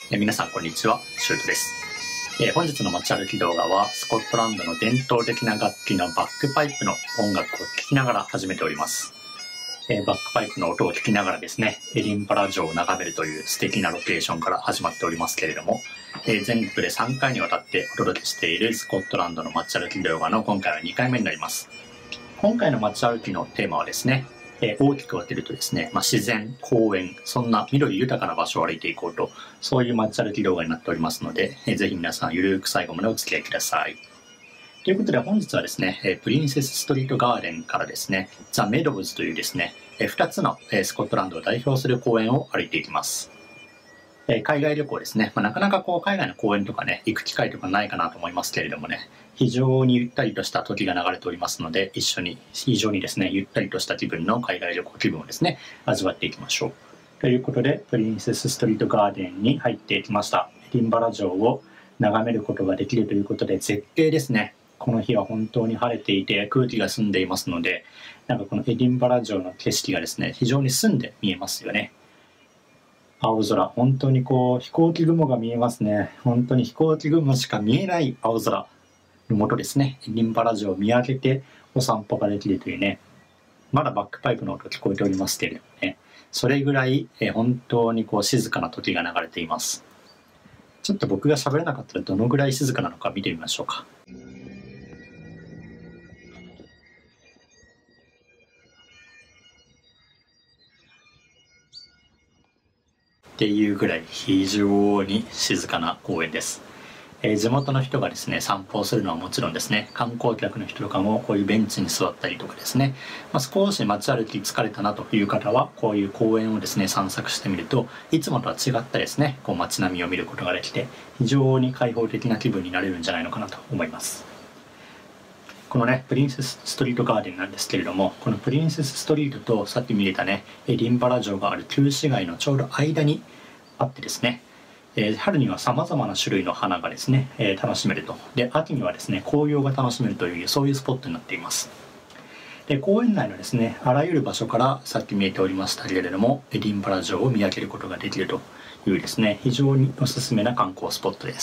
皆さんこんにちは、シュートです。本日の街歩き動画はスコットランドの伝統的な楽器のバックパイプの音楽を聴きながら始めております。バックパイプの音を聞きながらですね、エディンバラ城を眺めるという素敵なロケーションから始まっておりますけれども、全国で3回にわたってお届けしているスコットランドの街歩き動画の今回は2回目になります。今回の街歩きのテーマはですね、大きく分けるとですね、自然、公園、そんな緑豊かな場所を歩いていこうと、そういう街歩き動画になっておりますので、ぜひ皆さんゆるーく最後までお付き合いください。ということで本日はですね、プリンセスストリートガーデンからですね、ザ・メドウズというですね、2つのスコットランドを代表する公園を歩いていきます。海外旅行ですね、なかなか海外の公園とかね、行く機会とかないかなと思いますけれどもね、非常にゆったりとした時が流れておりますので、非常にですね、ゆったりとした気分の海外旅行気分をですね、味わっていきましょう。ということで、プリンセスストリートガーデンに入っていきました。エディンバラ城を眺めることができるということで、絶景ですね。この日は本当に晴れていて、空気が澄んでいますので、このエディンバラ城の景色がですね、非常に澄んで見えますよね。青空、本当に飛行機雲が見えますね。本当に飛行機雲しか見えない青空の下ですね、エディンバラ城を見上げてお散歩ができるというね、まだバックパイプの音聞こえておりますけれどもね、それぐらい本当に静かな時が流れています。ちょっと僕が喋れなかったらどのぐらい静かなのか見てみましょうか。っていうぐらい非常に静かな公園です。地元の人がですね、散歩をするのはもちろんですね、観光客の人とかもこういうベンチに座ったりとかですね、少し街歩き疲れたなという方は、こういう公園をですね、散策してみると、いつもとは違ったですね、街並みを見ることができて、非常に開放的な気分になれるんじゃないのかなと思います。このね、プリンセスストリートガーデンなんですけれども、このプリンセスストリートとさっき見れたね、エディンバラ城がある旧市街のちょうど間にあってですね、春にはさまざまな種類の花がですね、楽しめると。で、秋にはですね、紅葉が楽しめるという、そういうスポットになっています。で、公園内のですね、あらゆる場所からさっき見えておりましたけれども、エディンバラ城を見上げることができるというですね、非常におすすめな観光スポットです。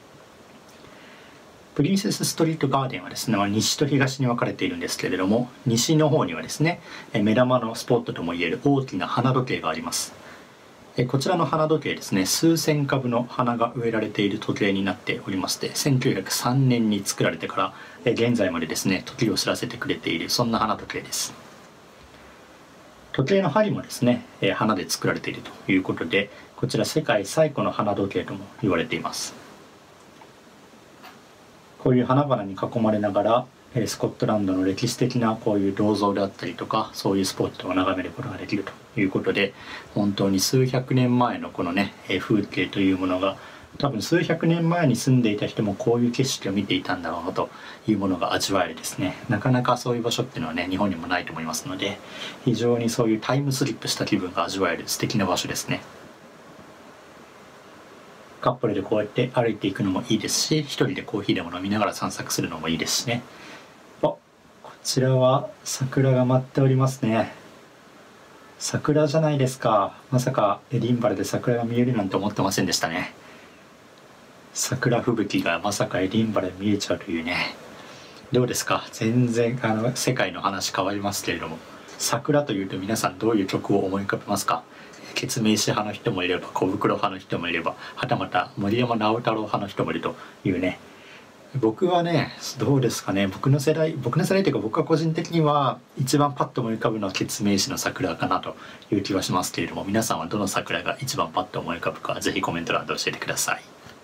プリンセスストリートガーデンはですね、西と東に分かれているんですけれども、西の方にはですね、目玉のスポットともいえる大きな花時計があります。こちらの花時計ですね、数千株の花が植えられている時計になっておりまして、1903年に作られてから現在までですね、時を知らせてくれている、そんな花時計です。時計の針もですね、花で作られているということで、こちら世界最古の花時計とも言われています。こういう花々に囲まれながら、スコットランドの歴史的なこういう銅像であったりとか、そういうスポットを眺めることができるということで、本当に数百年前のこのね、風景というものが、多分数百年前に住んでいた人もこういう景色を見ていたんだろうなというものが味わえるですね、なかなかそういう場所っていうのはね、日本にもないと思いますので、非常にそういうタイムスリップした気分が味わえる素敵な場所ですね。カップルでこうやって歩いていくのもいいですし、一人でコーヒーでも飲みながら散策するのもいいですしね。こちらは桜が舞っておりますね。桜じゃないですか。まさかエディンバラで桜が見えるなんて思ってませんでしたね。桜吹雪がまさかエディンバラで見えちゃうというね。どうですか？全然世界の話変わりますけれども、桜というと皆さんどういう曲を思い浮かべますか？ケツメイシ派の人もいれば、小袋派の人もいれば、はたまた森山直太朗派の人もいるというね。僕はね、どうですかね、僕の世代というか、僕は個人的には一番パッと思い浮かぶのはケツメイシの桜かなという気はしますけれども、皆さんはどの桜が一番パッと思い浮かぶか、ぜひコメント欄で教えてください。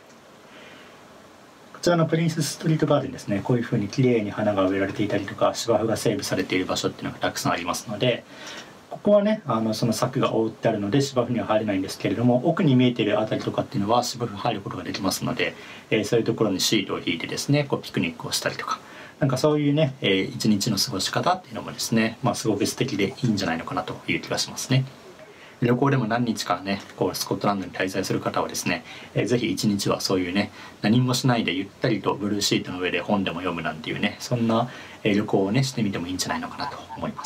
こちらのプリンセスストリートガーデンですね、こういう風に綺麗に花が植えられていたりとか、芝生が整備されている場所っていうのがたくさんありますので、ここはね、その柵が覆ってあるので芝生には入れないんですけれども、奥に見えているあたりとかっていうのは芝生入ることができますので、そういうところにシートを引いてですね、ピクニックをしたりとか、そういうね、一日の過ごし方っていうのもですね、すごく素敵でいいんじゃないのかなという気がしますね。旅行でも何日かね、スコットランドに滞在する方はですね、ぜひ一日はそういうね、何もしないでゆったりとブルーシートの上で本でも読むなんていうね、そんな旅行をね、してみてもいいんじゃないのかなと思います。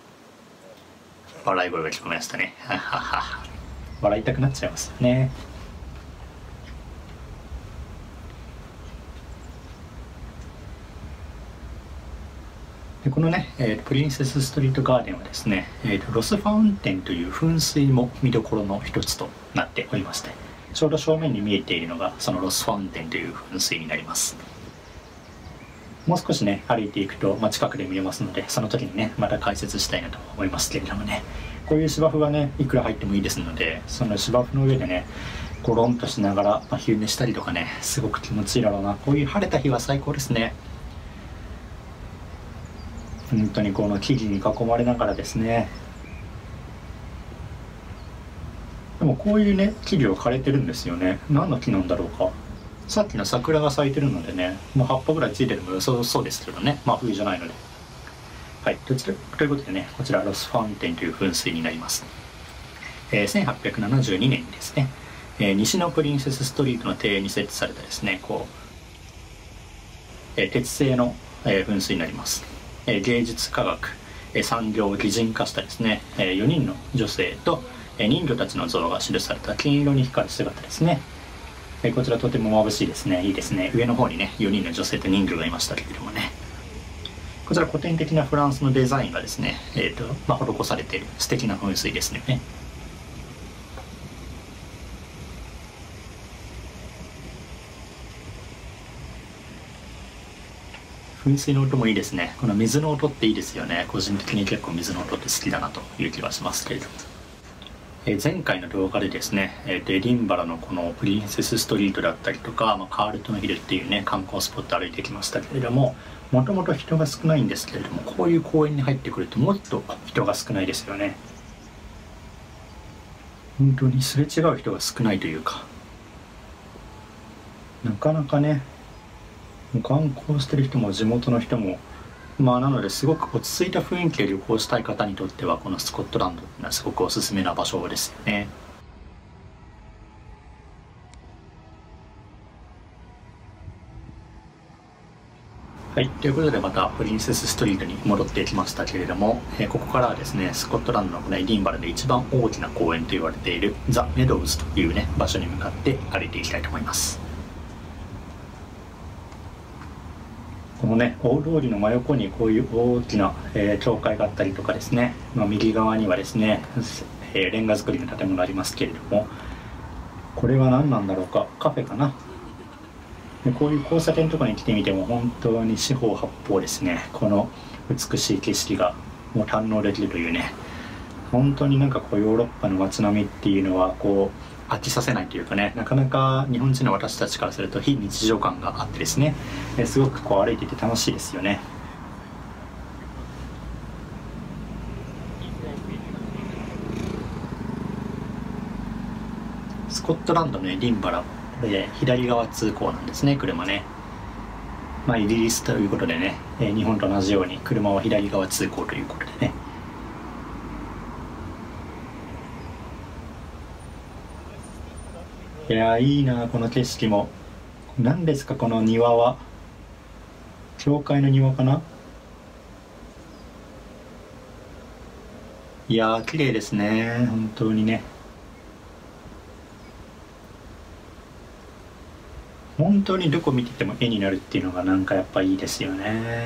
笑い声が聞こえましたね。笑いたくなっちゃいますよね。 でこのね、プリンセスストリートガーデンはですね、ロスファウンテンという噴水も見どころの一つとなっておりまして、ちょうど正面に見えているのがそのロスファウンテンという噴水になります。もう少しね歩いていくと、近くで見れますので、その時にねまた解説したいなと思いますけれどもね、こういう芝生がねいくら入ってもいいですので、その芝生の上でねゴロンとしながら、昼寝したりとかね、すごく気持ちいいだろうな。こういう晴れた日は最高ですね。本当にこの木々に囲まれながらですね。でもこういうね木々は枯れてるんですよね。何の木なんだろうか。さっきの桜が咲いてるのでね、もう葉っぱぐらいついてるのも良さそうですけどね、冬じゃないので。はい、ということでね、こちらロスファウンテンという噴水になります。1872年にですね、西のプリンセスストリートの庭園に設置されたですね、鉄製の、噴水になります。芸術科学、産業を擬人化したですね、4人の女性と、人魚たちの像が記された金色に光る姿ですね。こちらとても眩しいですね。いいですね。上の方にね4人の女性と人魚がいましたけれどもね、こちら古典的なフランスのデザインがですね、施されている素敵な噴水ですね。噴水の音もいいですね。この水の音っていいですよね。個人的に結構水の音って好きだなという気はしますけれども、前回の動画でですね、エディンバラのこのプリンセスストリートだったりとか、カールトンヒルっていうね観光スポット歩いてきましたけれども、もともと人が少ないんですけれども、こういう公園に入ってくるともっと人が少ないですよね。本当にすれ違う人が少ないというか、なかなかね観光してる人も地元の人も、なのですごく落ち着いた雰囲気で旅行したい方にとっては、このスコットランドっていうのはすごくおすすめな場所ですよね。はい、ということでまたプリンセスストリートに戻ってきましたけれども、ここからはですねスコットランドのエディンバラで一番大きな公園と言われているザ・メドウズというね場所に向かって歩いていきたいと思います。このね大通りの真横にこういう大きな、教会があったりとかですね、右側にはですね、レンガ造りの建物ありますけれども、これは何なんだろうか。カフェかな。でこういう交差点とかに来てみても本当に四方八方ですね、この美しい景色がもう堪能できるというね、本当になんかこうヨーロッパの街並みっていうのは飽きさせないというかね、なかなか日本人の私たちからすると非日常感があってですね、すごく歩いていて楽しいですよね。スコットランドのエディンバラで左側通行なんですね、車ね。イギリスということでね、日本と同じように車は左側通行ということでね。いやいいなこの景色も。何ですかこの庭は。教会の庭かな。いや綺麗ですね本当にね。本当にどこ見てても絵になるっていうのがなんかやっぱいいですよね。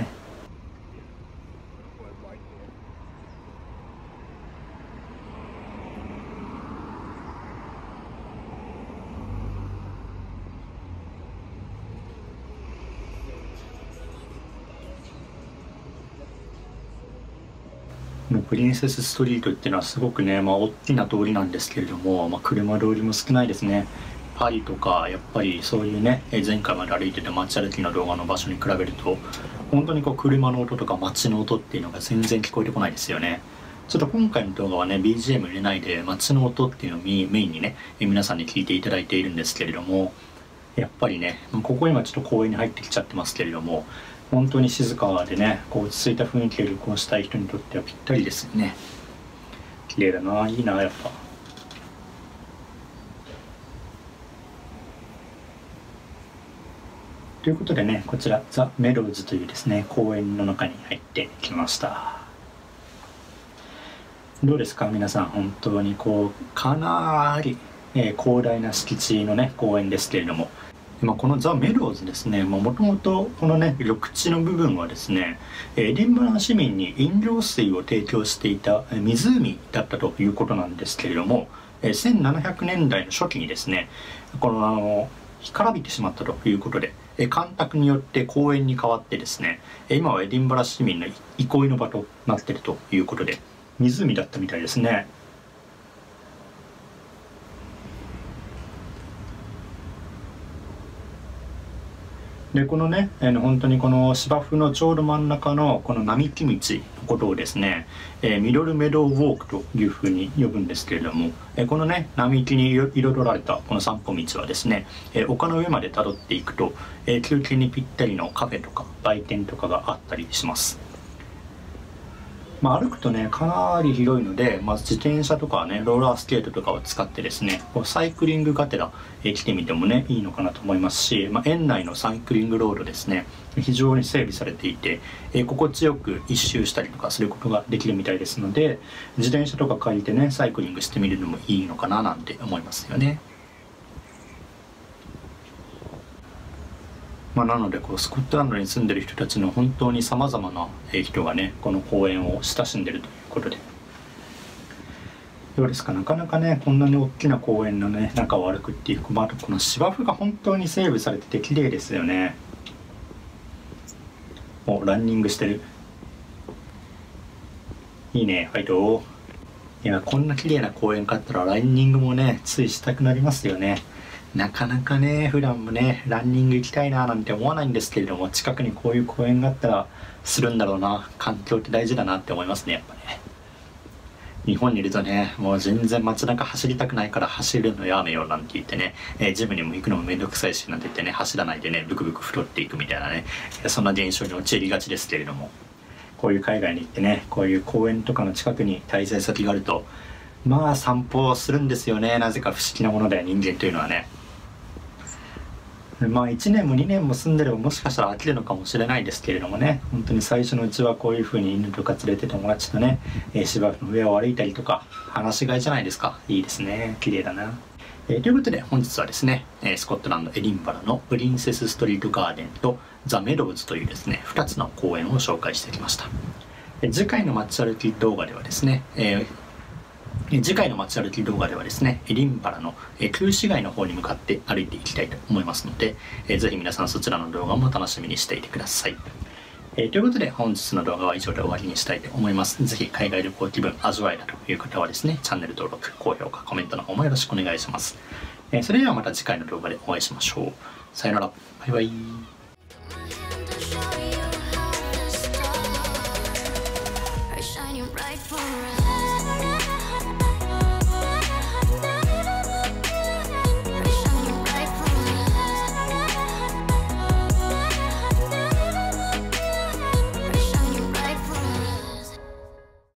プリンセスストリートっていうのはすごくね、大きな通りなんですけれども、車通りも少ないですね。パリとかやっぱりそういうね、前回まで歩いてた街歩きの動画の場所に比べると本当に車の音とか街の音っていうのが全然聞こえてこないですよね。ちょっと今回の動画はね BGM 入れないで街の音っていうのをメインにね皆さんに聞いていただいているんですけれども、やっぱりねここ今ちょっと公園に入ってきちゃってますけれども、本当に静かでね落ち着いた雰囲気で旅行したい人にとってはぴったりですよね。綺麗だな、いいなやっぱ。ということでね、こちらザ・メドウズというですね公園の中に入ってきました。どうですか皆さん。本当にかなり、広大な敷地のね公園ですけれども、 このザ・メローズですね、もともとこのね緑地の部分はですね、エディンバラの市民に飲料水を提供していた湖だったということなんですけれども、1700年代の初期にですね、この干からびてしまったということで、干拓によって公園に変わってですね、今はエディンバラ市民の憩いの場となっているということで、湖だったみたいですね。でこのね、本当にこの芝生のちょうど真ん中のこの並木道のことをですね、ミドルメドウウォークというふうに呼ぶんですけれども、このね並木に彩られたこの散歩道はですね、丘の上までたどっていくと、休憩にぴったりのカフェとか売店とかがあったりします。歩くとねかなり広いので、自転車とかねローラースケートとかを使ってですね、サイクリングがてら来てみてもねいいのかなと思いますし、園内のサイクリングロードですね非常に整備されていて、心地よく一周したりとかすることができるみたいですので、自転車とか借りてねサイクリングしてみるのもいいのかななんて思いますよね。なのでスコットランドに住んでる人たちの本当にさまざまな人がねこの公園を親しんでるということで、どうですか、なかなかねこんなに大きな公園のね中を歩くっていう、この芝生が本当に整備されてて綺麗ですよね。ランニングしてる、いいね、ファイト。いや、こんな綺麗な公園があったらランニングもねついしたくなりますよね。なかなかね普段もねランニング行きたいななんて思わないんですけれども、近くにこういう公園があったらするんだろうな。環境って大事だなって思いますね、やっぱね。日本にいるとねもう全然街中走りたくないから走るのやめようなんて言ってね、ジムにも行くのもめんどくさいしなんて言ってね走らないでねブクブク太っていくみたいなね、そんな現象に陥りがちですけれども、こういう海外に行ってねこういう公園とかの近くに滞在先があると散歩をするんですよね。なぜか不思議なもので人間というのはね。1年も2年も住んでればもしかしたら飽きるのかもしれないですけれどもね、本当に最初のうちはこういう風に犬とか連れて友達とね、芝生の上を歩いたりとか話しがいじゃないですか。いいですね、綺麗だな。ということで本日はですね、スコットランドエディンバラのプリンセスストリートガーデンとザ・メドウズというですね2つの公園を紹介してきました。次回の街歩き動画ではですね、次回の街歩き動画ではですね、エディンバラの旧市街の方に向かって歩いていきたいと思いますので、ぜひ皆さんそちらの動画も楽しみにしていてください。ということで本日の動画は以上で終わりにしたいと思います。ぜひ海外旅行気分味わえたという方はですね、チャンネル登録、高評価、コメントの方もよろしくお願いします。それではまた次回の動画でお会いしましょう。さよなら。バイバイ。 Right for us.